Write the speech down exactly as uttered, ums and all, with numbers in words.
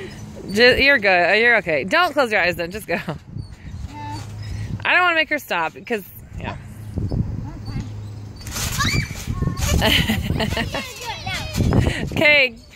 Just, you're good. You're okay. Don't close your eyes then. Just go. No. I don't want to make her stop because, yeah. Okay,